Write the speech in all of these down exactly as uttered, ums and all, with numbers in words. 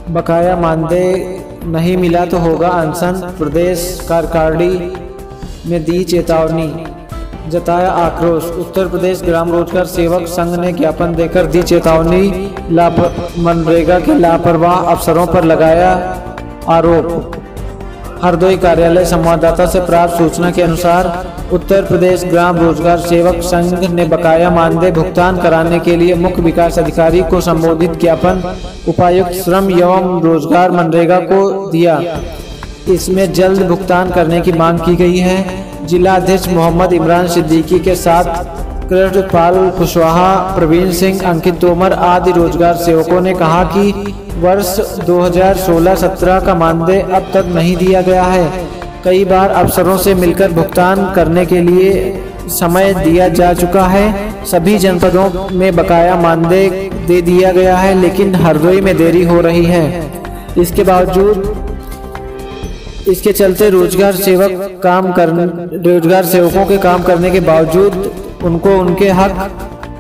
बकाया मानदेय नहीं मिला तो होगा अनशन, प्रदेश कार्यकारिणी में दी चेतावनी, जताया आक्रोश। उत्तर प्रदेश ग्राम रोजगार सेवक संघ ने ज्ञापन देकर दी चेतावनी, मनरेगा के लापरवाह अफसरों पर लगाया आरोप। हरदोई कार्यालय संवाददाता से प्राप्त सूचना के अनुसार उत्तर प्रदेश ग्राम रोजगार सेवक संघ ने बकाया मानदेय भुगतान कराने के लिए मुख्य विकास अधिकारी को संबोधित ज्ञापन उपायुक्त श्रम एवं रोजगार मनरेगा को दिया। इसमें जल्द भुगतान करने की मांग की गई है। जिला अध्यक्ष मोहम्मद इमरान सिद्दीकी के साथ कृष्णपाल कुशवाहा, प्रवीण सिंह, अंकित तोमर आदि रोजगार सेवकों ने कहा कि वर्ष दो हज़ार सोलह सत्रह का मानदेय अब तक नहीं दिया गया है। कई बार अफसरों से मिलकर भुगतान करने के लिए समय दिया जा चुका है। सभी जनपदों में बकाया मानदेय दे दिया गया है, लेकिन हरदोई में देरी हो रही है। इसके बावजूद इसके चलते रोजगार सेवक काम कर रोजगार सेवकों के काम करने के बावजूद उनको उनके हक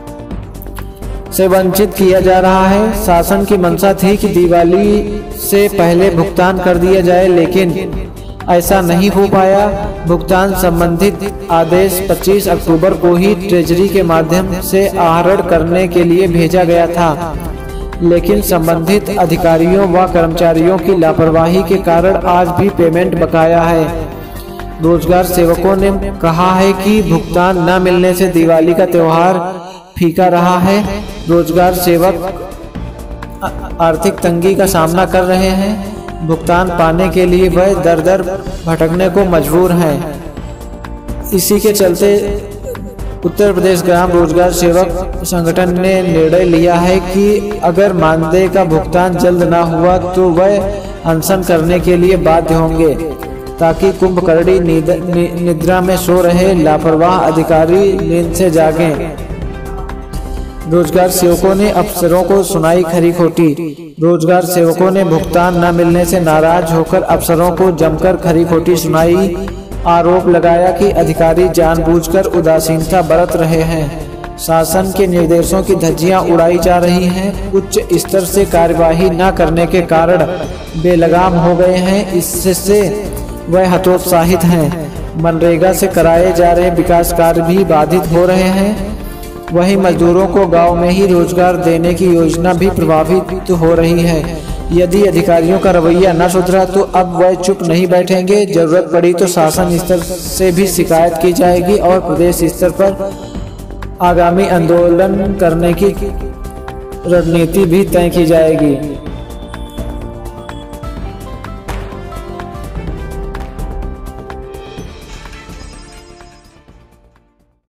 से वंचित किया जा रहा है। शासन की मंशा थी कि दिवाली से पहले भुगतान कर दिया जाए, लेकिन ऐसा नहीं हो पाया। भुगतान संबंधित आदेश पच्चीस अक्टूबर को ही ट्रेजरी के माध्यम से आहरण करने के लिए भेजा गया था, लेकिन संबंधित अधिकारियों व कर्मचारियों की लापरवाही के कारण आज भी पेमेंट बकाया है। रोजगार सेवकों ने कहा है कि भुगतान न मिलने से दिवाली का त्योहार फीका रहा है। रोजगार सेवक आर्थिक तंगी का सामना कर रहे हैं। भुगतान पाने के लिए वह दर दर भटकने को मजबूर हैं। इसी के चलते उत्तर प्रदेश ग्राम रोजगार सेवक संगठन ने निर्णय लिया है कि अगर मानदेय का भुगतान जल्द ना हुआ तो वह अनशन करने के लिए बाध्य होंगे, ताकि कुंभकर्णी निद्रा में सो रहे लापरवाह अधिकारी नींद से जागें। रोजगार सेवकों ने अफसरों को सुनाई खरी खोटी। रोजगार सेवकों ने भुगतान न मिलने से नाराज होकर अफसरों को जमकर खरी खोटी सुनाई। आरोप लगाया कि अधिकारी जानबूझकर उदासीनता बरत रहे हैं। शासन के निर्देशों की धज्जियां उड़ाई जा रही हैं। उच्च स्तर से कार्यवाही न करने के कारण बेलगाम हो गए हैं। इससे वह हतोत्साहित हैं। मनरेगा से कराए जा रहे विकास कार्य भी बाधित हो रहे हैं। वहीं मजदूरों को गांव में ही रोजगार देने की योजना भी प्रभावित हो रही है। यदि अधिकारियों का रवैया न सुधरा तो अब वह चुप नहीं बैठेंगे। जरूरत पड़ी तो शासन स्तर से भी शिकायत की जाएगी और प्रदेश स्तर पर आगामी आंदोलन करने की रणनीति भी तय की जाएगी।